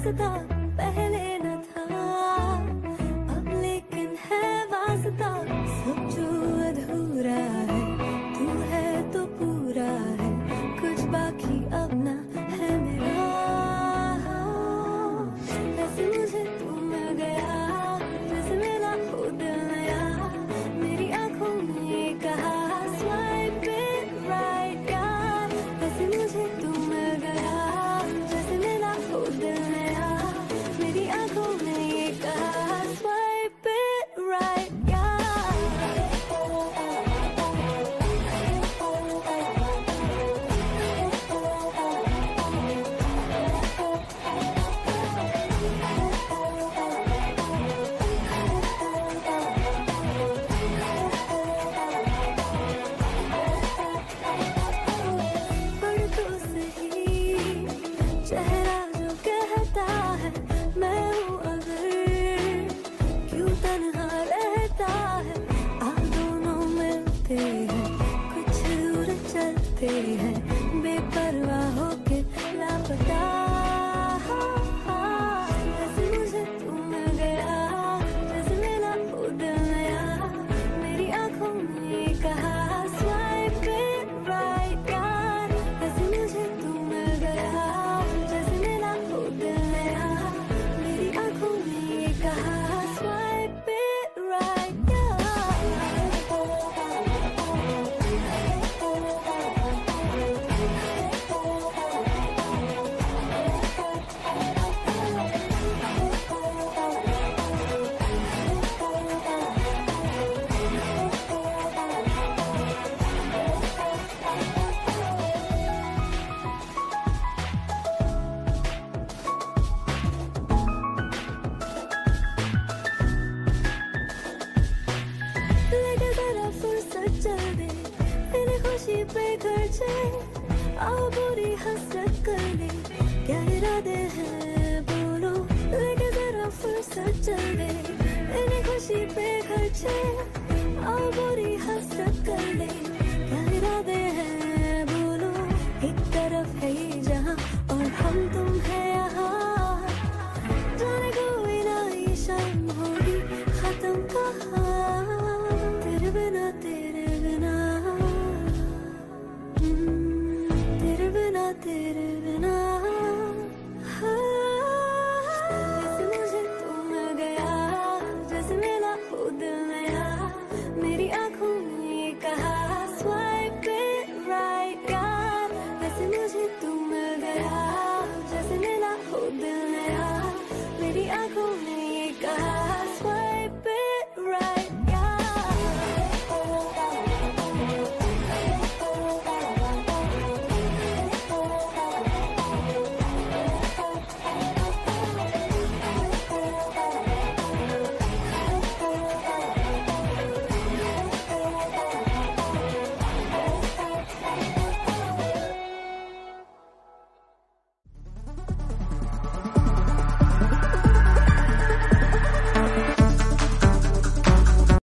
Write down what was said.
वास्ता पहले न था, अब लेकिन है वास्ता। सब जो अधूरा है तू है तो पूरा है, कुछ बाकी अब ना है मेरा। जैसे मुझे तू मिल गया, जैसे मेरा हो दिल नया, मेरी आंखों ने ये कहा स्वाइप इट राइट यार। जैसे मुझे तू मिल गया, जैसे मेरा हो दिल नया, मेरी आंखों ने ये कहा स्वाइप इट राइट यार। पढ़ तो सही चेहरा जो कहता है मैं हूँ अगर, क्यों तन्हा रहता है। आप दोनों मिलते हैं, कुछ दूर चलते हैं, बेपरवाह होके लापता। जैसे मुझे तू मिल गया, जैसे मेरा हो दिल नया, मेरी आंखों ने ये कहा स्वाइप इट राइट यार। जैसे मुझे तू मिल गया, जैसे मेरा हो दिल नया, मेरी आंखों ने ये कहा स्वाइप इट राइट यार। लेके जरा फुर्सत चल दे, तेरी खुशी पे खर्चे, आओ बुरी हसरत कर ले, क्या इरादे हैं बोलो। लेके जरा फुर्सत चल दे, तेरी खुशी पे खर्चे, आओ बुरी हसरत कर ले, क्या इरादे हैं